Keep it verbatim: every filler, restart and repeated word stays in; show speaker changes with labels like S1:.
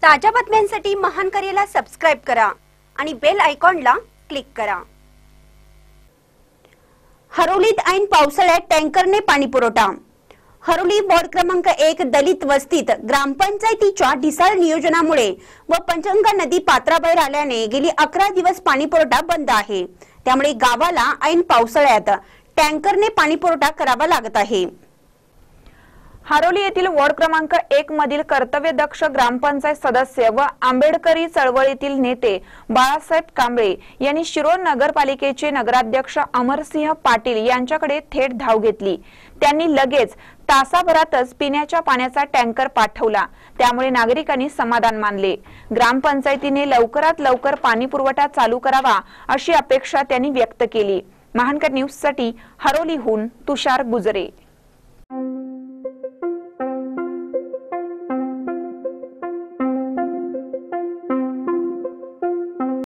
S1: ताज्या बातम्यांसाठी महान करेला सबस्क्राइब करा आणि बेल आयकॉनला क्लिक करा। हरोलीत ऐन पावसाळ्यात टँकरने पाणी पुरवठा। हरोली वॉर्ड क्रमांक एक दलित वस्तीत ग्रामपंचायतीच्या ढिसाळ नियोजनामुळे व पंचगंगा नदी पात्राबाहेर आल्याने गेली अकरा दिवस पाणी पुरवठा बंद आहे। त्यामुळे गावाला ऐन पावसाळ्यात टँकरने पाणी पुरवठा करावा लागत आहे।
S2: हरोली येथील वॉर्ड क्रमांक एक मधील कर्तव्यदक्ष ग्रामपंचायत सदस्य व आंबेडकरी चळवळीतील नेते बाळासाहेब कांबळे यांनी शिरोळ नगरपालिकेचे नगराध्यक्ष अमरसिंह पाटील यांच्याकडे थेट धाव घेतली। त्यांनी लगेच तासाभरातच पिण्याच्या पाण्याचा टँकर पाठवला, त्यामुळे नागरिकांनी समाधान मानले। ग्रामपंचायतीने लवकरात लवकर पाणी पुरवठा चालू करावा अशी अपेक्षा त्यांनी व्यक्त केली। महानकर न्यूज साठी हरोलीहून तुषार गुजरे।